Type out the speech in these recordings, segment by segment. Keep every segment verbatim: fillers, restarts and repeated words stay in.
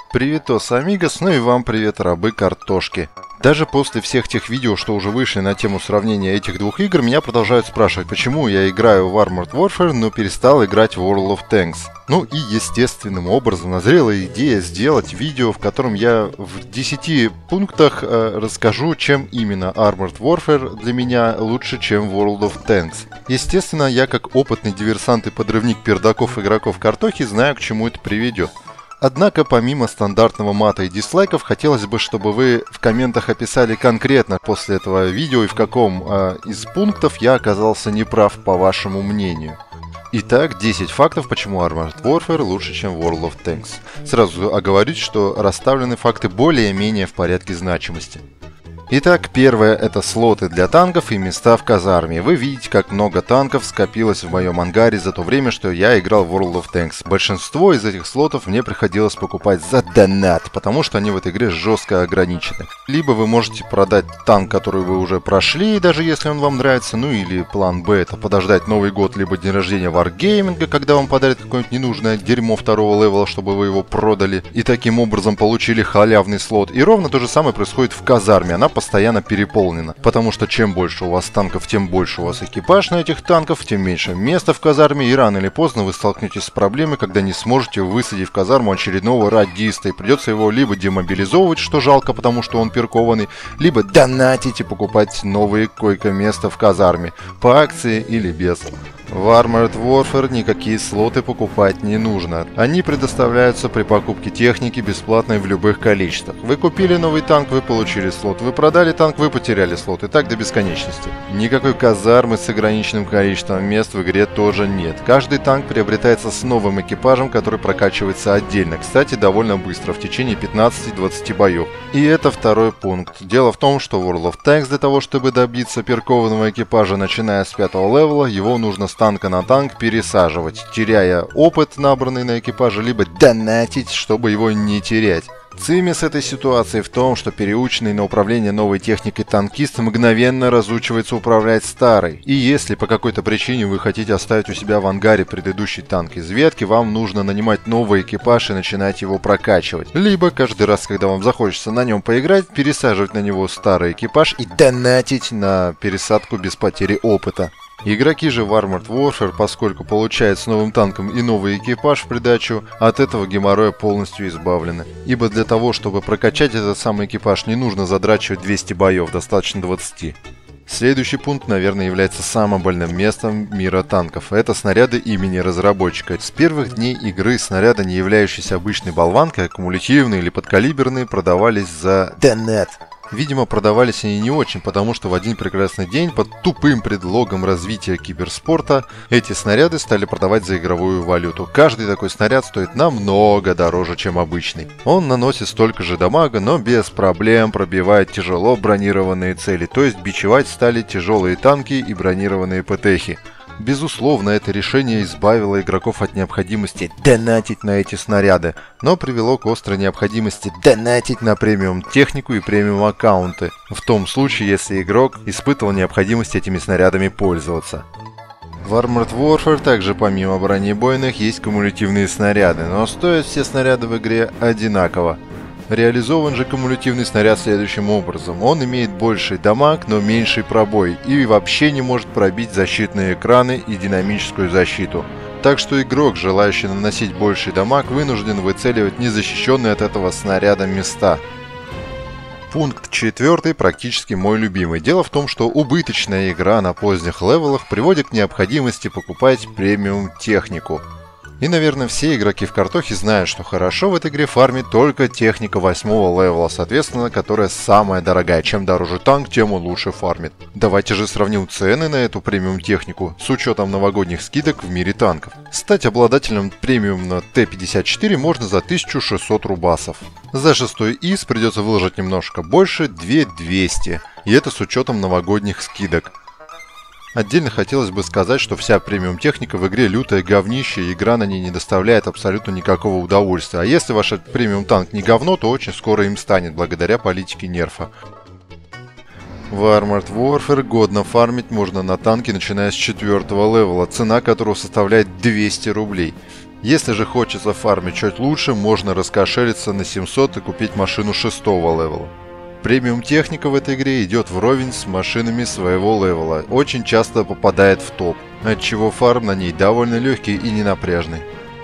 Приветос, амигос, ну и вам привет, рабы картошки. Даже после всех тех видео, что уже вышли на тему сравнения этих двух игр, меня продолжают спрашивать, почему я играю в Armored Warfare, но перестал играть в World of Tanks. Ну и естественным образом назрела идея сделать видео, в котором я в десяти пунктах э, расскажу, чем именно Armored Warfare для меня лучше, чем World of Tanks. Естественно, я как опытный диверсант и подрывник пердаков игроков картохи знаю, к чему это приведет. Однако, помимо стандартного мата и дизлайков, хотелось бы, чтобы вы в комментах описали конкретно после этого видео и в каком э, из пунктов я оказался неправ, по вашему мнению. Итак, десять фактов, почему Armored Warfare лучше, чем World of Tanks. Сразу оговорюсь, что расставлены факты более-менее в порядке значимости. Итак, первое — это слоты для танков и места в казарме. Вы видите, как много танков скопилось в моем ангаре за то время, что я играл в World of Tanks. Большинство из этих слотов мне приходилось покупать за донат, потому что они в этой игре жестко ограничены. Либо вы можете продать танк, который вы уже прошли, даже если он вам нравится, ну или план Б — это подождать Новый год, либо день рождения Wargaming, когда вам подарят какое-нибудь ненужное дерьмо второго левела, чтобы вы его продали, и таким образом получили халявный слот. И ровно то же самое происходит в казарме. Она постоянно переполнена, потому что чем больше у вас танков, тем больше у вас экипаж на этих танков, тем меньше места в казарме, и рано или поздно вы столкнетесь с проблемой, когда не сможете высадить в казарму очередного радиста, и придется его либо демобилизовывать, что жалко, потому что он перкованный, либо донатить и покупать новые койко-места в казарме, по акции или без. В Armored Warfare никакие слоты покупать не нужно. Они предоставляются при покупке техники бесплатной в любых количествах. Вы купили новый танк, вы получили слот. Вы продали танк, вы потеряли слот. И так до бесконечности. Никакой казармы с ограниченным количеством мест в игре тоже нет. Каждый танк приобретается с новым экипажем, который прокачивается отдельно. Кстати, довольно быстро, в течение пятнадцати-двадцати боев. И это второй пункт. Дело в том, что в World of Tanks для того, чтобы добиться перкованного экипажа, начиная с пятого левела, его нужно с танка на танк пересаживать, теряя опыт, набранный на экипаже, либо донатить, чтобы его не терять. Цимис этой ситуации в том, что переученный на управление новой техникой танкист мгновенно разучивается управлять старой. И если по какой-то причине вы хотите оставить у себя в ангаре предыдущий танк из ветки, вам нужно нанимать новый экипаж и начинать его прокачивать. Либо каждый раз, когда вам захочется на нем поиграть, пересаживать на него старый экипаж и донатить на пересадку без потери опыта. Игроки же в Armored Warfare, поскольку получают с новым танком и новый экипаж в придачу, от этого геморроя полностью избавлены. Ибо для того, чтобы прокачать этот самый экипаж, не нужно задрачивать двести боев, достаточно двадцати. Следующий пункт, наверное, является самым больным местом мира танков. Это снаряды имени разработчика. С первых дней игры снаряды, не являющиеся обычной болванкой, аккумулятивные или подкалиберные, продавались за донат. Видимо, продавались они не очень, потому что в один прекрасный день под тупым предлогом развития киберспорта эти снаряды стали продавать за игровую валюту. Каждый такой снаряд стоит намного дороже, чем обычный. Он наносит столько же дамага, но без проблем пробивает тяжело бронированные цели, то есть бичевать стали тяжелые танки и бронированные ПТХи. Безусловно, это решение избавило игроков от необходимости донатить на эти снаряды, но привело к острой необходимости донатить на премиум технику и премиум аккаунты, в том случае, если игрок испытывал необходимость этими снарядами пользоваться. В Armored Warfare также помимо бронебойных есть кумулятивные снаряды, но стоят все снаряды в игре одинаково. Реализован же кумулятивный снаряд следующим образом. Он имеет больший дамаг, но меньший пробой и вообще не может пробить защитные экраны и динамическую защиту. Так что игрок, желающий наносить больший дамаг, вынужден выцеливать незащищенные от этого снаряда места. Пункт четвертый, практически мой любимый. Дело в том, что убыточная игра на поздних левелах приводит к необходимости покупать премиум технику. И, наверное, все игроки в картохе знают, что хорошо в этой игре фармит только техника восьмого левела, соответственно, которая самая дорогая. Чем дороже танк, тем он лучше фармит. Давайте же сравним цены на эту премиум технику с учетом новогодних скидок в мире танков. Стать обладателем премиум на Т пятьдесят четыре можно за тысячу шестьсот рубасов. За шестой ИС придется выложить немножко больше, две тысячи двести, и это с учетом новогодних скидок. Отдельно хотелось бы сказать, что вся премиум техника в игре лютое говнище, и игра на ней не доставляет абсолютно никакого удовольствия. А если ваш премиум танк не говно, то очень скоро им станет, благодаря политике нерфа. В Armored Warfare годно фармить можно на танке, начиная с четвертого левела, цена которого составляет двести рублей. Если же хочется фармить чуть лучше, можно раскошелиться на семьсот и купить машину шестого левела. Премиум техника в этой игре идет вровень с машинами своего левела, очень часто попадает в топ, отчего фарм на ней довольно легкий и ненапряжный.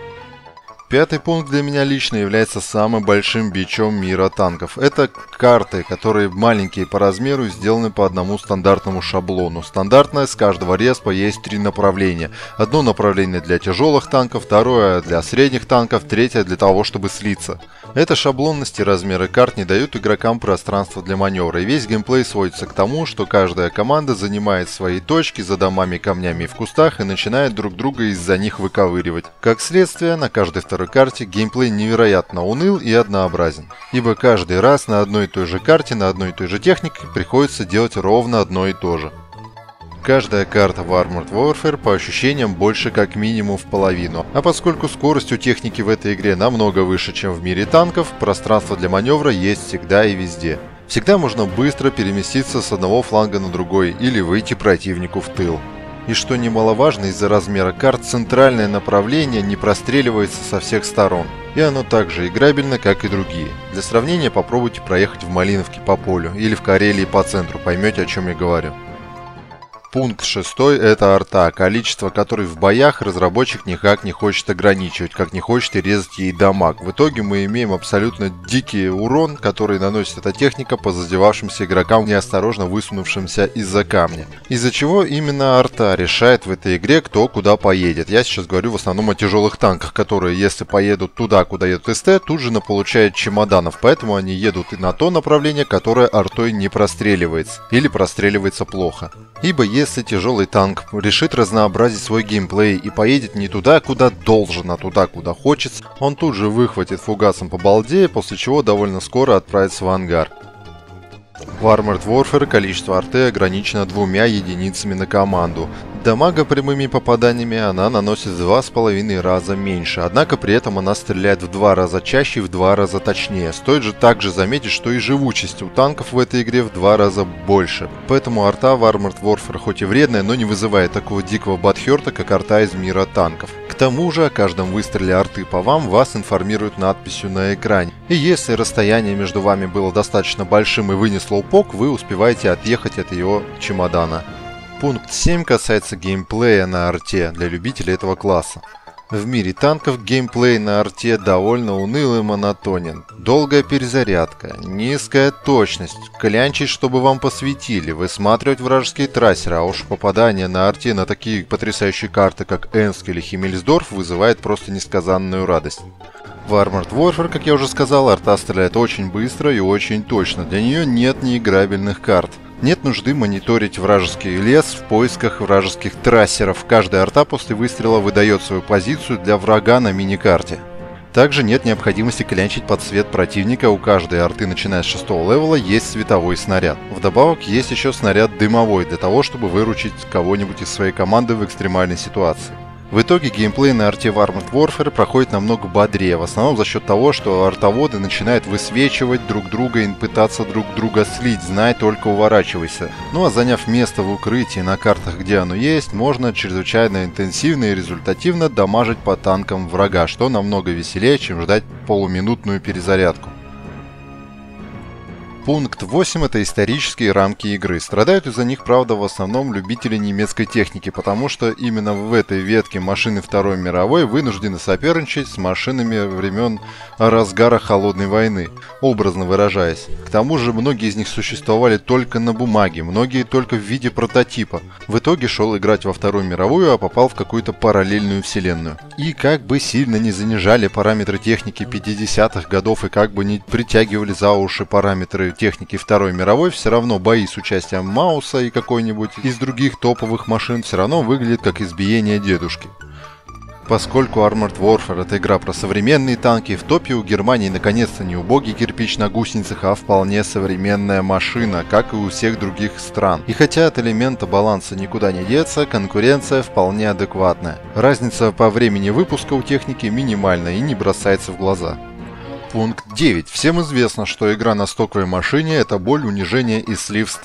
Пятый пункт для меня лично является самым большим бичом мира танков. Это карты, которые маленькие по размеру, сделаны по одному стандартному шаблону. Стандартно с каждого респа есть три направления. Одно направление для тяжелых танков, второе для средних танков, третье для того, чтобы слиться. Эта шаблонность и размеры карт не дают игрокам пространства для маневра, и весь геймплей сводится к тому, что каждая команда занимает свои точки за домами, камнями и в кустах и начинает друг друга из-за них выковыривать. Как следствие, на каждой второй карте геймплей невероятно уныл и однообразен, ибо каждый раз на одной и той же карте, на одной и той же технике приходится делать ровно одно и то же. Каждая карта в Armored Warfare по ощущениям больше как минимум в половину, а поскольку скорость у техники в этой игре намного выше, чем в мире танков, пространство для маневра есть всегда и везде. Всегда можно быстро переместиться с одного фланга на другой или выйти противнику в тыл. И что немаловажно, из-за размера карт центральное направление не простреливается со всех сторон, и оно также играбельно, как и другие. Для сравнения попробуйте проехать в Малиновке по полю или в Карелии по центру, поймете, о чем я говорю. Пункт шестой – это арта, количество которой в боях разработчик никак не хочет ограничивать, как не хочет и резать ей дамаг. В итоге мы имеем абсолютно дикий урон, который наносит эта техника по задевавшимся игрокам, неосторожно высунувшимся из-за камня. Из-за чего именно арта решает в этой игре, кто куда поедет. Я сейчас говорю в основном о тяжелых танках, которые, если поедут туда, куда едут СТ, тут же наполучают чемоданов, поэтому они едут и на то направление, которое артой не простреливается, или простреливается плохо. Ибо если тяжелый танк решит разнообразить свой геймплей и поедет не туда, куда должен, а туда, куда хочется, он тут же выхватит фугасом по балде, после чего довольно скоро отправится в ангар. В Armored Warfare количество арты ограничено двумя единицами на команду. Дамага прямыми попаданиями она наносит в два с половиной раза меньше, однако при этом она стреляет в два раза чаще и в два раза точнее. Стоит же также заметить, что и живучесть у танков в этой игре в два раза больше. Поэтому арта в Armored Warfare хоть и вредная, но не вызывает такого дикого бадхерта, как арта из мира танков. К тому же о каждом выстреле арты по вам вас информируют надписью на экране. И если расстояние между вами было достаточно большим и вы не слоупок, вы успеваете отъехать от ее чемодана. Пункт семь касается геймплея на арте для любителей этого класса. В мире танков геймплей на арте довольно унылый и монотонен. Долгая перезарядка, низкая точность, клянчить, чтобы вам посветили, высматривать вражеские трассеры, а уж попадание на арте на такие потрясающие карты, как Энск или Химмельсдорф, вызывает просто несказанную радость. В Armored Warfare, как я уже сказал, арта стреляет очень быстро и очень точно, для нее нет неиграбельных карт. Нет нужды мониторить вражеский лес в поисках вражеских трассеров. Каждая арта после выстрела выдает свою позицию для врага на миникарте. Также нет необходимости клянчить под свет противника. У каждой арты, начиная с шестого левела, есть световой снаряд. Вдобавок есть еще снаряд дымовой, для того, чтобы выручить кого-нибудь из своей команды в экстремальной ситуации. В итоге геймплей на арте в Armored Warfare проходит намного бодрее, в основном за счет того, что артоводы начинают высвечивать друг друга и пытаться друг друга слить, знай только уворачивайся. Ну а заняв место в укрытии на картах, где оно есть, можно чрезвычайно интенсивно и результативно дамажить по танкам врага, что намного веселее, чем ждать полуминутную перезарядку. Пункт восемь – это исторические рамки игры. Страдают из-за них, правда, в основном любители немецкой техники, потому что именно в этой ветке машины Второй мировой вынуждены соперничать с машинами времен разгара Холодной войны, образно выражаясь. К тому же многие из них существовали только на бумаге, многие только в виде прототипа. В итоге шел играть во Вторую мировую, а попал в какую-то параллельную вселенную. И как бы сильно не занижали параметры техники пятидесятых годов и как бы не притягивали за уши параметры техники Второй мировой, все равно бои с участием Мауса и какой-нибудь из других топовых машин все равно выглядят как избиение дедушки. Поскольку Armored Warfare — это игра про современные танки, в топе у Германии наконец-то не убогий кирпич на гусеницах, а вполне современная машина, как и у всех других стран. И хотя от элемента баланса никуда не деться, конкуренция вполне адекватная. Разница по времени выпуска у техники минимальна и не бросается в глаза. Пункт девять. Всем известно, что игра на стоковой машине – это боль, унижение и слив статы.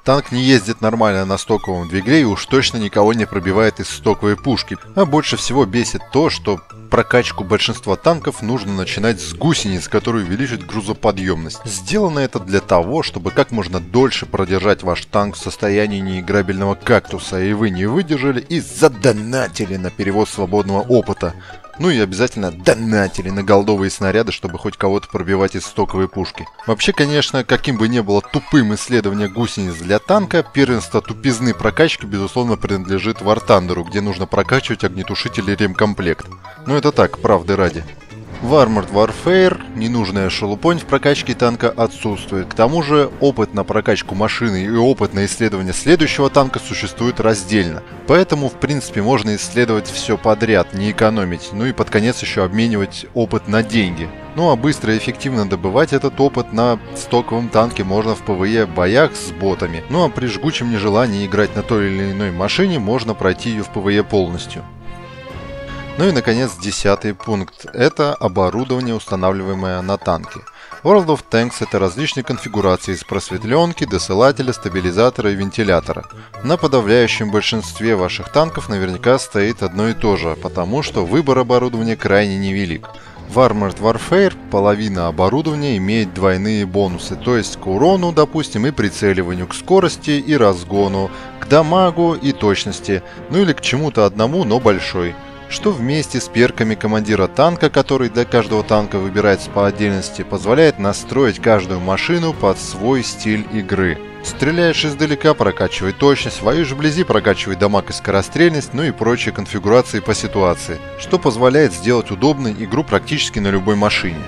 Танк не ездит нормально на стоковом двигателе и уж точно никого не пробивает из стоковой пушки. А больше всего бесит то, что прокачку большинства танков нужно начинать с гусениц, которые увеличат грузоподъемность. Сделано это для того, чтобы как можно дольше продержать ваш танк в состоянии неиграбельного кактуса, и вы не выдержали и задонатили на перевоз свободного опыта. Ну и обязательно донатили на голдовые снаряды, чтобы хоть кого-то пробивать из стоковой пушки. Вообще, конечно, каким бы ни было тупым исследование гусениц для танка, первенство тупизны прокачки, безусловно, принадлежит War Thunder, где нужно прокачивать огнетушитель и ремкомплект. Но это так, правды ради. В Armored Warfare ненужная шелупонь в прокачке танка отсутствует. К тому же опыт на прокачку машины и опыт на исследование следующего танка существует раздельно. Поэтому в принципе можно исследовать все подряд, не экономить, ну и под конец еще обменивать опыт на деньги. Ну а быстро и эффективно добывать этот опыт на стоковом танке можно в пэ вэ е боях с ботами. Ну а при жгучем нежелании играть на той или иной машине можно пройти ее в пэ вэ е полностью. Ну и наконец десятый пункт. Это оборудование, устанавливаемое на танке. World of Tanks — это различные конфигурации из просветленки, досылателя, стабилизатора и вентилятора. На подавляющем большинстве ваших танков наверняка стоит одно и то же, потому что выбор оборудования крайне невелик. В Armored Warfare половина оборудования имеет двойные бонусы, то есть к урону, допустим, и прицеливанию, к скорости и разгону, к дамагу и точности, ну или к чему-то одному, но большой. Что вместе с перками командира танка, который для каждого танка выбирается по отдельности, позволяет настроить каждую машину под свой стиль игры. Стреляешь издалека — прокачивай точность, воюешь вблизи — прокачивай дамаг и скорострельность, ну и прочие конфигурации по ситуации, что позволяет сделать удобной игру практически на любой машине.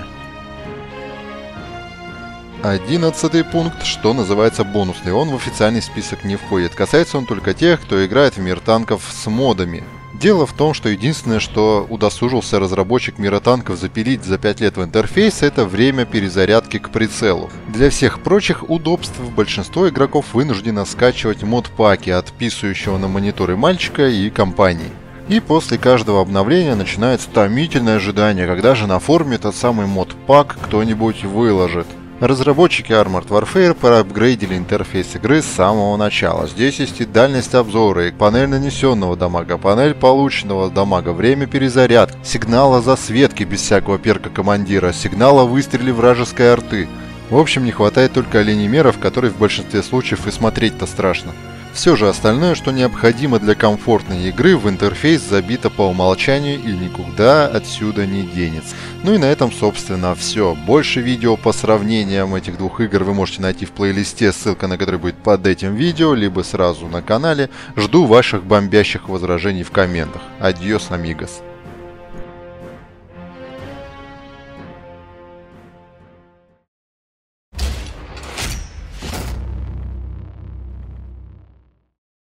Одиннадцатый пункт, что называется бонусный, он в официальный список не входит. Касается он только тех, кто играет в мир танков с модами. Дело в том, что единственное, что удосужился разработчик мира танков запилить за пять лет в интерфейс, это время перезарядки к прицелу. Для всех прочих удобств большинство игроков вынуждено скачивать мод-паки от писающего на мониторы мальчика и компании. И после каждого обновления начинается томительное ожидание, когда же на форуме тот самый мод-пак кто-нибудь выложит. Разработчики Armored Warfare проапгрейдили интерфейс игры с самого начала. Здесь есть и дальность обзора, и панель нанесенного дамага, панель полученного дамага, время перезарядки, сигнал о засветке без всякого перка командира, сигнал о выстреле вражеской арты. В общем, не хватает только оленемеров, которые в большинстве случаев и смотреть-то страшно. Все же остальное, что необходимо для комфортной игры, в интерфейс забито по умолчанию и никуда отсюда не денется. Ну и на этом, собственно, все. Больше видео по сравнениям этих двух игр вы можете найти в плейлисте, ссылка на который будет под этим видео, либо сразу на канале. Жду ваших бомбящих возражений в комментах. Адьос, амигос.